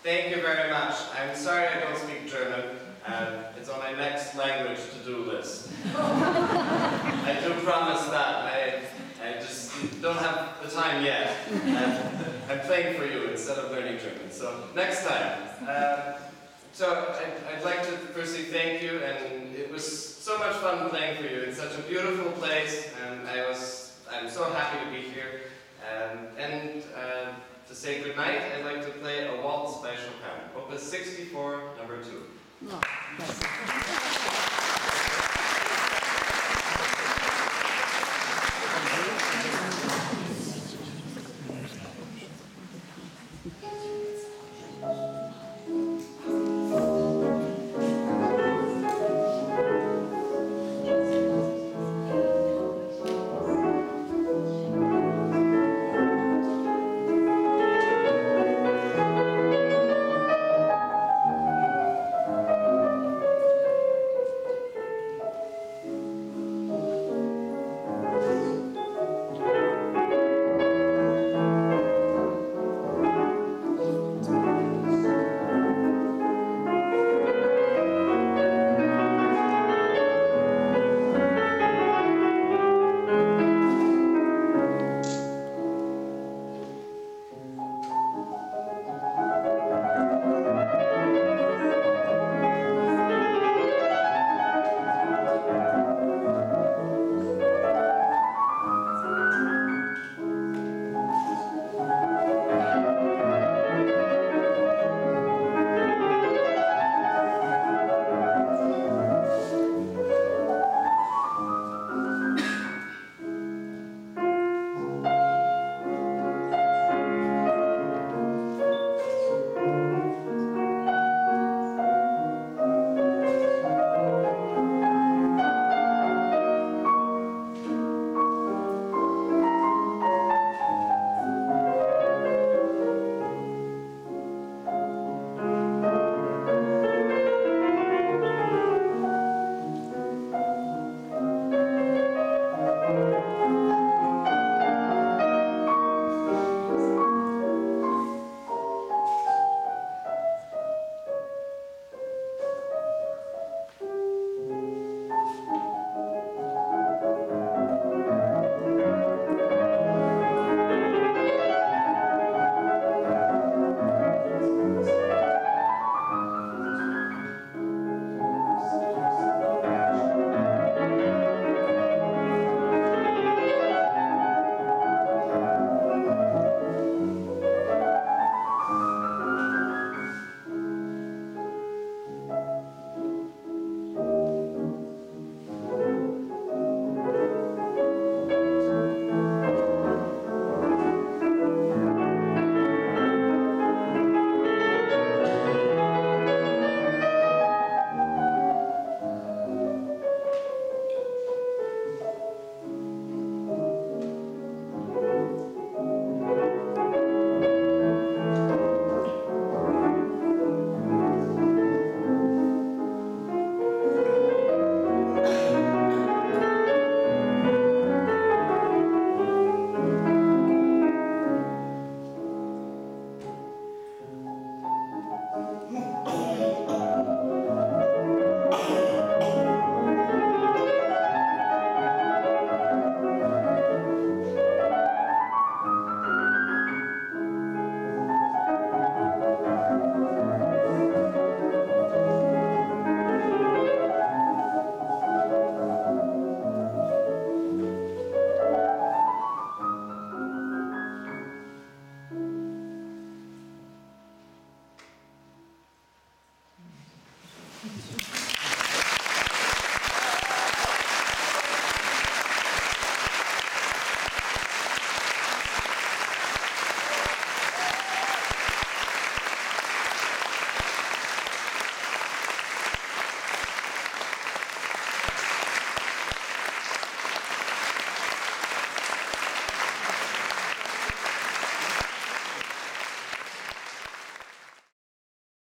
Thank you very much. I'm sorry I don't speak German. It's on my next language to-do list. I do promise that. I just don't have the time yet. I'm playing for you instead of learning German. So next time. So I'd like to firstly thank you, and it was so much fun playing for you. It's such a beautiful place, and I'm so happy to be here. To say goodnight, I'd like to play a waltz by Chopin, Opus 64, number 2. No,